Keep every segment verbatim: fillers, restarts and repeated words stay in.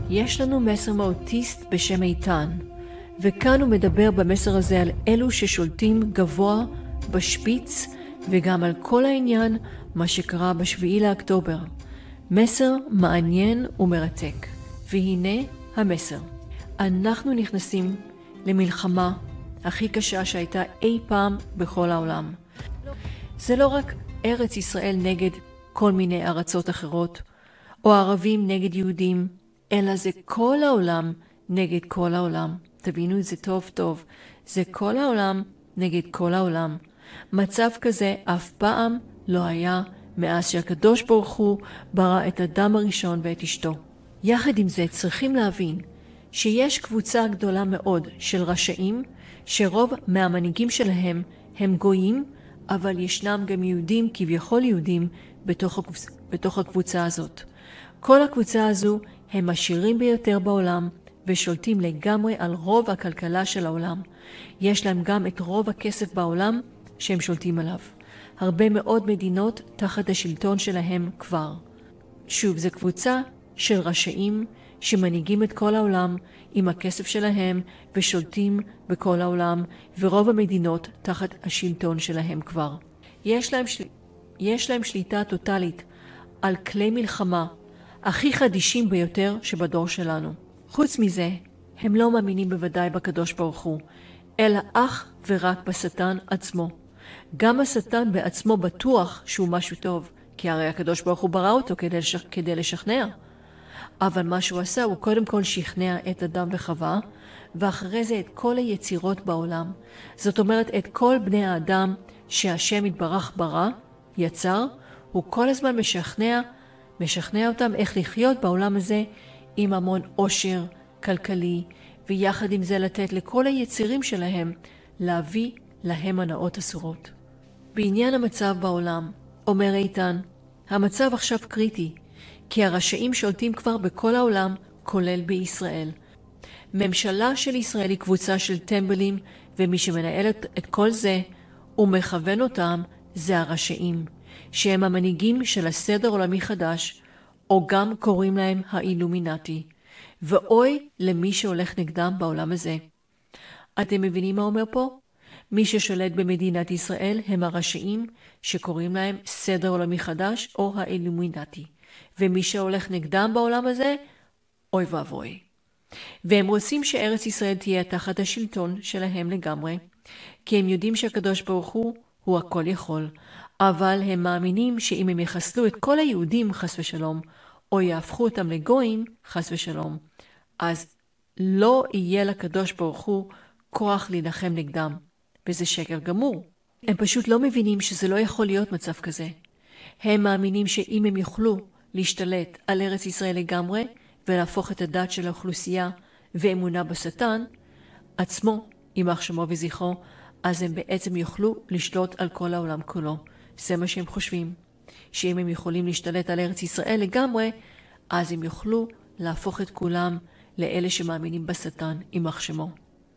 יש לנו מסר מאוטיסט בשם איתן, וכאן הוא מדבר במסר הזה על אלו ששולטים גבוה בשפיץ, וגם על כל העניין מה שקרה בשביעי לאוקטובר. מסר מעניין ומרתק. והנה המסר. אנחנו נכנסים למלחמה הכי קשה שהייתה אי פעם בכל העולם. זה לא רק ארץ ישראל נגד כל מיני ארצות אחרות, או ערבים נגד יהודים, אלא זה כל העולם נגד כל העולם. תבינו את זה טוב טוב. זה כל העולם נגד כל העולם. מצב כזה אף פעם לא היה מאז שהקדוש ברוך הוא ברא את אדם הראשון ואת אשתו. יחד עם זה צריכים להבין שיש קבוצה גדולה מאוד של רשעים, שרוב מהמנהיגים שלהם הם גויים, אבל ישנם גם יהודים, כביכול יהודים, בתוך, הקבוצ... בתוך הקבוצה הזאת. כל הקבוצה הזו הם עשירים ביותר בעולם, ושולטים לגמרי על רוב הכלכלה של העולם. יש להם גם את רוב הכסף בעולם שהם שולטים עליו. הרבה מאוד מדינות תחת השלטון שלהם כבר. שוב, זו קבוצה של רשעים שמנהיגים את כל העולם עם הכסף שלהם ושולטים בכל העולם, ורוב המדינות תחת השלטון שלהם כבר. יש להם, של... יש להם שליטה טוטלית על כלי מלחמה הכי חדישים ביותר שבדור שלנו. חוץ מזה, הם לא מאמינים בוודאי בקדוש ברוך הוא, אלא אך ורק בשטן עצמו. גם השטן בעצמו בטוח שהוא משהו טוב, כי הרי הקדוש ברוך הוא ברא אותו כדי, לשכ... כדי לשכנע. אבל מה שהוא עשה הוא קודם כל שכנע את אדם וחווה, ואחרי זה את כל היצירות בעולם. זאת אומרת, את כל בני האדם שהשם יתברך ברא, יצר, הוא כל הזמן משכנע, משכנע אותם איך לחיות בעולם הזה עם המון עושר כלכלי, ויחד עם זה לתת לכל היצירים שלהם להביא להם הנאות אסורות. בעניין המצב בעולם, אומר איתן, המצב עכשיו קריטי, כי הרשעים שולטים כבר בכל העולם, כולל בישראל. ממשלה של ישראל היא קבוצה של טמבלים, ומי שמנהל את כל זה ומכוון אותם זה הרשעים, שהם המנהיגים של הסדר עולמי חדש, או גם קוראים להם האילומינטי. ואוי למי שהולך נגדם בעולם הזה. אתם מבינים מה אומר פה? מי ששולט במדינת ישראל הם הרשעים שקוראים להם סדר עולמי חדש או האילומינטי. ומי שהולך נגדם בעולם הזה, אוי ואבוי. והם רוצים שארץ ישראל תהיה תחת השלטון שלהם לגמרי, כי הם יודעים שהקדוש ברוך הוא הוא הכל יכול, אבל הם מאמינים שאם הם יחסלו את כל היהודים חס ושלום, או יהפכו אותם לגויים חס ושלום, אז לא יהיה לקדוש ברוך הוא כוח להילחם נגדם. וזה שקר גמור. הם פשוט לא מבינים שזה לא יכול להיות מצב כזה. הם מאמינים שאם הם יוכלו להשתלט על ארץ ישראל לגמרי, ולהפוך את הדת של האוכלוסייה ואמונה בשטן, עצמו, יימח שמו וזכרו, אז הם בעצם יוכלו לשלוט על כל העולם כולו. זה מה שהם חושבים. שאם הם יכולים להשתלט על ארץ ישראל לגמרי, אז הם יוכלו להפוך את כולם לאלה שמאמינים בשטן, יימח שמו.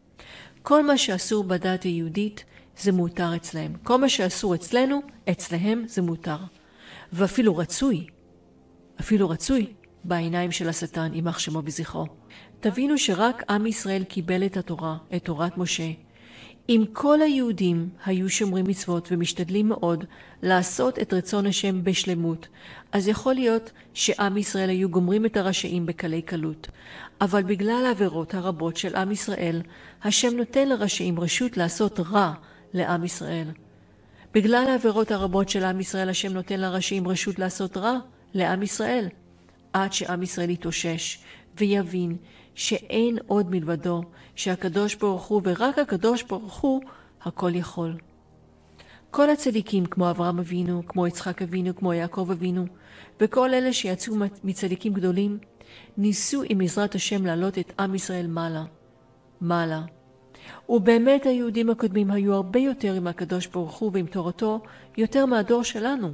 כל מה שאסור בדת היהודית זה מותר אצלהם. כל מה שאסור אצלנו, אצלהם זה מותר. ואפילו רצוי, אפילו רצוי בעיניים של השטן, יימח שמו וזכרו. תבינו שרק עם ישראל קיבל את התורה, את תורת משה. אם כל היהודים היו שומרים מצוות ומשתדלים מאוד לעשות את רצון השם בשלמות, אז יכול להיות שעם ישראל היו גומרים את הרשעים בקלי קלות. אבל בגלל העבירות הרבות של עם ישראל, השם נותן לרשעים רשות לעשות רע לעם ישראל. בגלל העבירות הרבות של עם ישראל, השם נותן לרשעים רשות לעשות רע לעם ישראל. עד שעם ישראל יתאושש ויבין שאין עוד מלבדו, שהקדוש ברוך הוא ורק הקדוש ברוך הוא הכל יכול. כל הצדיקים כמו אברהם אבינו, כמו יצחק אבינו, כמו יעקב אבינו, וכל אלה שיצאו מצדיקים גדולים, ניסו עם עזרת השם לעלות את עם ישראל מעלה. מעלה. ובאמת היהודים הקודמים היו הרבה יותר עם הקדוש ברוך הוא ועם תורתו, יותר מהדור שלנו.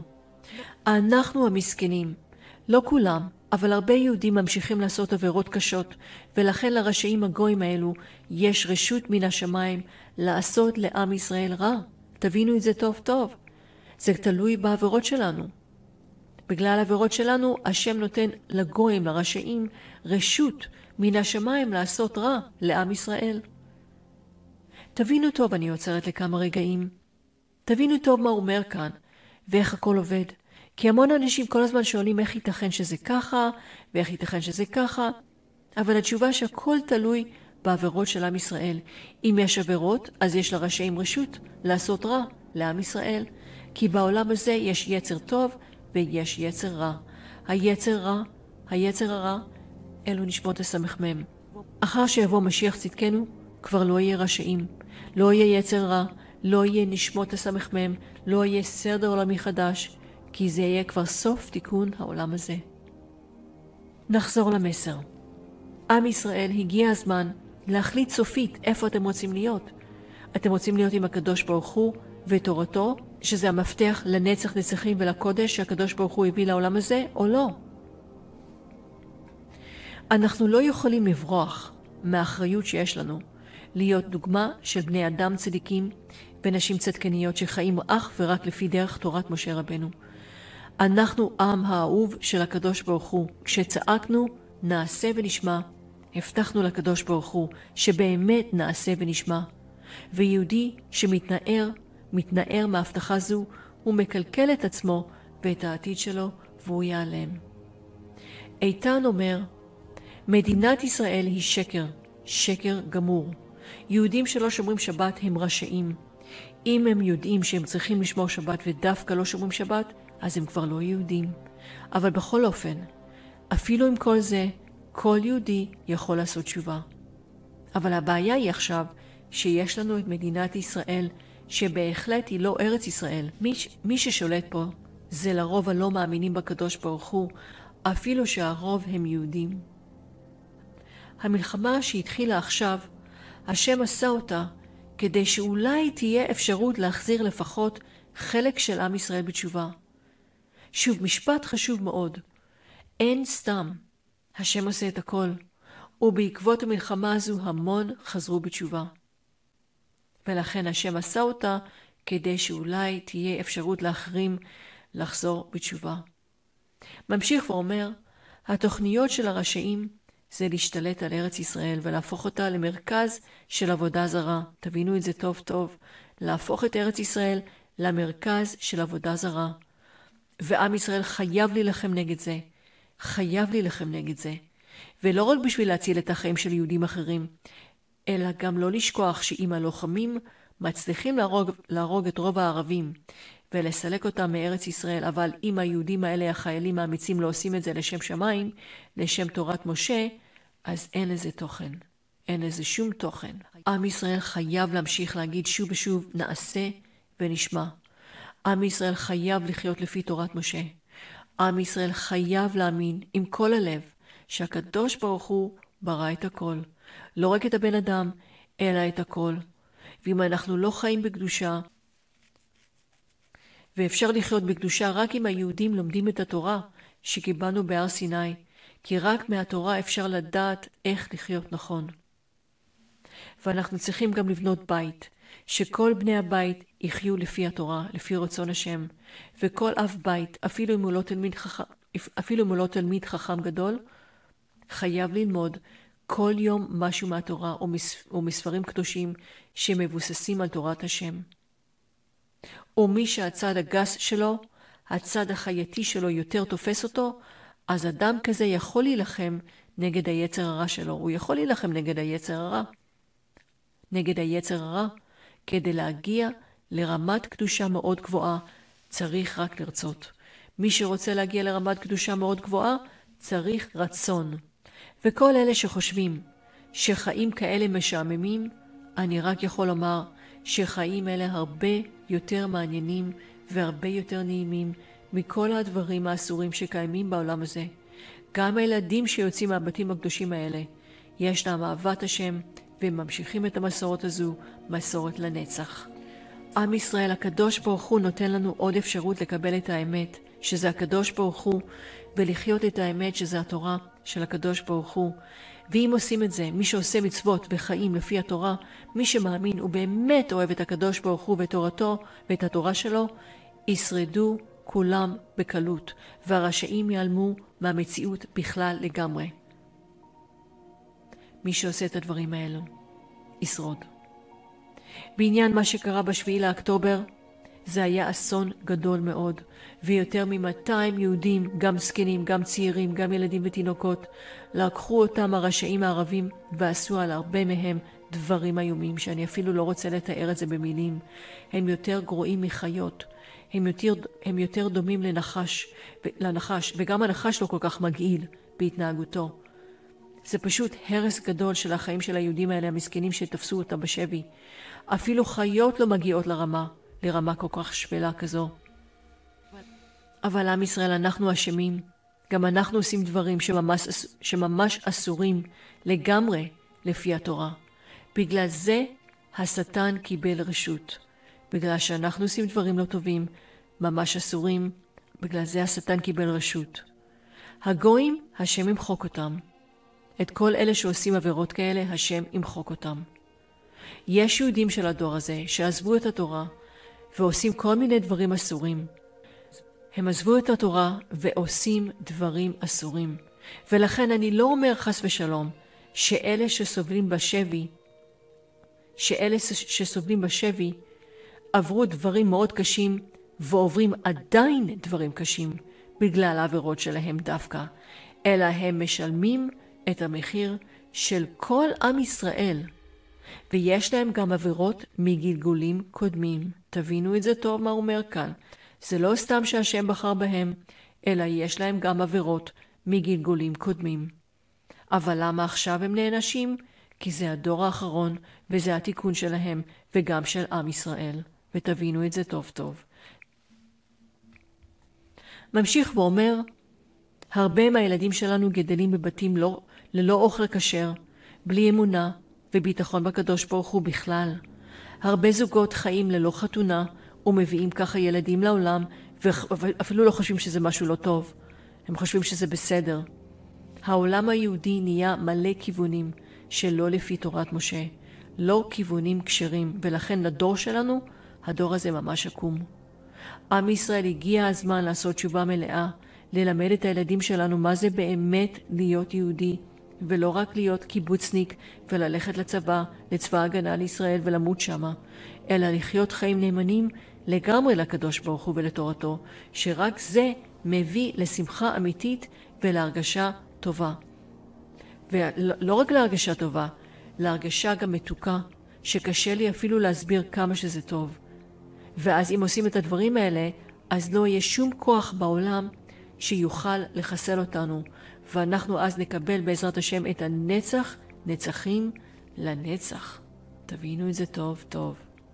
אנחנו המסכנים, לא כולם, אבל הרבה יהודים ממשיכים לעשות עבירות קשות, ולכן לרשעים הגויים האלו יש רשות מן השמיים לעשות לעם ישראל רע. תבינו את זה טוב טוב. זה תלוי בעבירות שלנו. בגלל העבירות שלנו, השם נותן לגויים, לרשעים, רשות מן השמיים לעשות רע לעם ישראל. תבינו טוב, אני עוצרת לכמה רגעים. תבינו טוב מה הוא אומר כאן, ואיך הכל עובד. כי המון אנשים כל הזמן שואלים איך ייתכן שזה ככה, ואיך ייתכן שזה ככה, אבל התשובה שהכל תלוי בעבירות של עם ישראל. אם יש עבירות, אז יש לרשעים רשות לעשות רע לעם ישראל. כי בעולם הזה יש יצר טוב ויש יצר רע. היצר רע, היצר הרע, אלו נשמות הסמ"ם. אחר שיבוא משיח צדקנו, כבר לא יהיה רשעים. לא יהיה יצר רע, לא יהיה נשמות הסמ"ם, לא יהיה סדר עולמי חדש, כי זה יהיה כבר סוף תיקון העולם הזה. נחזור למסר. עם ישראל, הגיע הזמן להחליט סופית איפה אתם רוצים להיות. אתם רוצים להיות עם הקדוש ברוך הוא ותורתו, שזה המפתח לנצח נצחים ולקודש שהקדוש ברוך הוא הביא לעולם הזה, או לא? אנחנו לא יכולים לברוח מהאחריות שיש לנו, להיות דוגמה של בני אדם צדיקים ונשים צדקניות שחיים אך ורק לפי דרך תורת משה רבנו. אנחנו עם האהוב של הקדוש ברוך הוא. כשצעקנו נעשה ונשמע, הבטחנו לקדוש ברוך הוא שבאמת נעשה ונשמע. ויהודי שמתנער, מתנער מההבטחה זו, הוא מקלקל את עצמו ואת העתיד שלו והוא ייעלם. איתן אומר, מדינת ישראל היא שקר, שקר גמור. יהודים שלא שומרים שבת הם רשעים. אם הם יודעים שהם צריכים לשמור שבת ודווקא לא שומרים שבת, אז הם כבר לא יהודים. אבל בכל אופן, אפילו עם כל זה, כל יהודי יכול לעשות תשובה. אבל הבעיה היא עכשיו שיש לנו את מדינת ישראל, שבהחלט היא לא ארץ ישראל. מי, מי ששולט פה זה לרוב הלא מאמינים בקדוש ברוך הוא, אפילו שהרוב הם יהודים. המלחמה שהתחילה עכשיו, השם עשה אותה כדי שאולי תהיה אפשרות להחזיר לפחות חלק של עם ישראל בתשובה. שוב, משפט חשוב מאוד. אין סתם. השם עושה את הכל, ובעקבות המלחמה הזו המון חזרו בתשובה. ולכן השם עשה אותה כדי שאולי תהיה אפשרות לאחרים לחזור בתשובה. ממשיך ואומר, התוכניות של הרשעים זה להשתלט על ארץ ישראל ולהפוך אותה למרכז של עבודה זרה. תבינו את זה טוב טוב. להפוך את ארץ ישראל למרכז של עבודה זרה. ועם ישראל חייב להילחם נגד זה. חייב להילחם נגד זה. ולא רק בשביל להציל את החיים של יהודים אחרים, אלא גם לא לשכוח שאם הלוחמים מצליחים להרוג, להרוג את רוב הערבים ולסלק אותם מארץ ישראל, אבל אם היהודים האלה, החיילים האמיצים, לא עושים את זה לשם שמיים, לשם תורת משה, אז אין לזה תוכן. אין לזה שום תוכן. עם ישראל חייב להמשיך להגיד שוב ושוב, נעשה ונשמע. עם ישראל חייב לחיות לפי תורת משה. עם ישראל חייב להאמין עם כל הלב שהקדוש ברוך הוא ברא את הכל. לא רק את הבן אדם, אלא את הכל. ואם אנחנו לא חיים בקדושה, ואפשר לחיות בקדושה רק אם היהודים לומדים את התורה שקיבלנו בהר סיני, כי רק מהתורה אפשר לדעת איך לחיות נכון. ואנחנו צריכים גם לבנות בית, שכל בני הבית יחיו לפי התורה, לפי רצון השם, וכל אב בית, אפילו אם הוא לא תלמיד חכם, אפילו אם הוא לא תלמיד חכם גדול, חייב ללמוד כל יום משהו מהתורה או מספרים קדושים שמבוססים על תורת השם. או מי שהצד הגס שלו, הצד החייתי שלו יותר תופס אותו, אז אדם כזה יכול להילחם נגד היצר הרע שלו. הוא יכול להילחם נגד היצר הרע. נגד היצר הרע, כדי להגיע לרמת קדושה מאוד גבוהה, צריך רק לרצות. מי שרוצה להגיע לרמת קדושה מאוד גבוהה, צריך רצון. וכל אלה שחושבים שחיים כאלה משעממים, אני רק יכול לומר שחיים אלה הרבה יותר מעניינים והרבה יותר נעימים מכל הדברים האסורים שקיימים בעולם הזה. גם הילדים שיוצאים מהבתים הקדושים האלה, יש להם אהבת השם והם ממשיכים את המסורת הזו, מסורת לנצח. עם ישראל, הקדוש ברוך הוא נותן לנו עוד אפשרות לקבל את האמת, שזה הקדוש ברוך הוא, ולחיות את האמת שזה התורה של הקדוש ברוך הוא. ואם עושים את זה, מי שעושה מצוות וחיים לפי התורה, מי שמאמין ובאמת אוהב את הקדוש ברוך הוא ותורתו ואת התורה שלו, ישרדו כולם בקלות, והרשעים ייעלמו מהמציאות בכלל לגמרי. מי שעושה את הדברים האלו ישרוד. בעניין מה שקרה בשביעי לאוקטובר, זה היה אסון גדול מאוד, ויותר מ-מאתיים יהודים, גם זקנים, גם צעירים, גם ילדים ותינוקות, לקחו אותם הרשעים הערבים ועשו על הרבה מהם דברים איומים, שאני אפילו לא רוצה לתאר את זה במילים. הם יותר גרועים מחיות, הם יותר, הם יותר דומים לנחש, לנחש, וגם הנחש לא כל כך מגעיל בהתנהגותו. זה פשוט הרס גדול של החיים של היהודים האלה, המסכנים שתפסו אותם בשבי. אפילו חיות לא מגיעות לרמה, לרמה כל כך שפלה כזו. אבל עם ישראל, אנחנו אשמים. גם אנחנו עושים דברים שממש, שממש אסורים לגמרי לפי התורה. בגלל זה השטן קיבל רשות. בגלל שאנחנו עושים דברים לא טובים, ממש אסורים, בגלל זה השטן קיבל רשות. הגויים, השם ימחוק אותם. את כל אלה שעושים עבירות כאלה, השם ימחוק אותם. יש יהודים של הדור הזה שעזבו את התורה ועושים כל מיני דברים אסורים. הם עזבו את התורה ועושים דברים אסורים. ולכן אני לא אומר חס ושלום שאלה שסובלים בשבי, שאלה שסובלים בשבי עברו דברים מאוד קשים ועוברים עדיין דברים קשים בגלל העבירות שלהם דווקא, אלא הם משלמים את המחיר של כל עם ישראל, ויש להם גם עבירות מגלגולים קודמים. תבינו את זה טוב מה הוא אומר כאן. זה לא סתם שהשם בחר בהם, אלא יש להם גם עבירות מגלגולים קודמים. אבל למה עכשיו הם נענשים? כי זה הדור האחרון, וזה התיקון שלהם, וגם של עם ישראל. ותבינו את זה טוב טוב. ממשיך ואומר, הרבה מהילדים שלנו גדלים בבתים לא, ללא אוכל כשר, בלי אמונה וביטחון בקדוש ברוך הוא בכלל. הרבה זוגות חיים ללא חתונה ומביאים ככה ילדים לעולם, ואפילו לא חושבים שזה משהו לא טוב. הם חושבים שזה בסדר. העולם היהודי נהיה מלא כיוונים שלא לפי תורת משה, לא כיוונים כשרים, ולכן לדור שלנו, הדור הזה ממש עקום. עם ישראל, הגיע הזמן לעשות תשובה מלאה, ללמד את הילדים שלנו מה זה באמת להיות יהודי, ולא רק להיות קיבוצניק וללכת לצבא, לצבא ההגנה לישראל ולמות שמה, אלא לחיות חיים נאמנים לגמרי לקדוש ברוך הוא ולתורתו, שרק זה מביא לשמחה אמיתית ולהרגשה טובה. ולא רק להרגשה טובה, להרגשה גם מתוקה, שקשה לי אפילו להסביר כמה שזה טוב. ואז אם עושים את הדברים האלה, אז לא יהיה שום כוח בעולם שיוכל לחסל אותנו, ואנחנו אז נקבל בעזרת השם את הנצח, נצחים לנצח. תבינו את זה טוב טוב.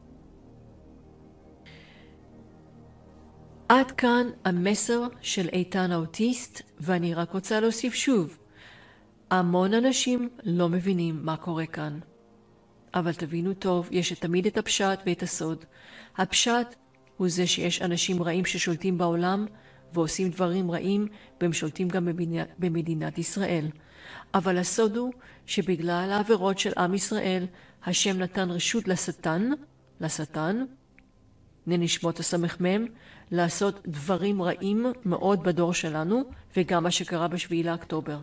עד כאן המסר של איתן האוטיסט, ואני רק רוצה להוסיף שוב, המון אנשים לא מבינים מה קורה כאן. אבל תבינו טוב, יש תמיד את הפשט ואת הסוד. הפשט הוא זה שיש אנשים רעים ששולטים בעולם ועושים דברים רעים, והם שולטים גם במדינת, במדינת ישראל. אבל הסוד הוא שבגלל העבירות של עם ישראל, השם נתן רשות לשטן, לשטן, נשמות הסמ"ם, לעשות דברים רעים מאוד בדור שלנו, וגם מה שקרה בשביעי לאוקטובר.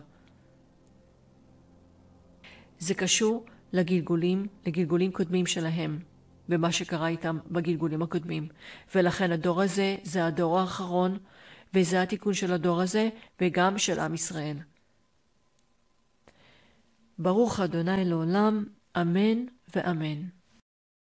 זה קשור לגלגולים, לגלגולים קודמים שלהם, ומה שקרה איתם בגלגולים הקודמים. ולכן הדור הזה זה הדור האחרון, וזה התיקון של הדור הזה, וגם של עם ישראל. ברוך ה' לעולם, אמן ואמן.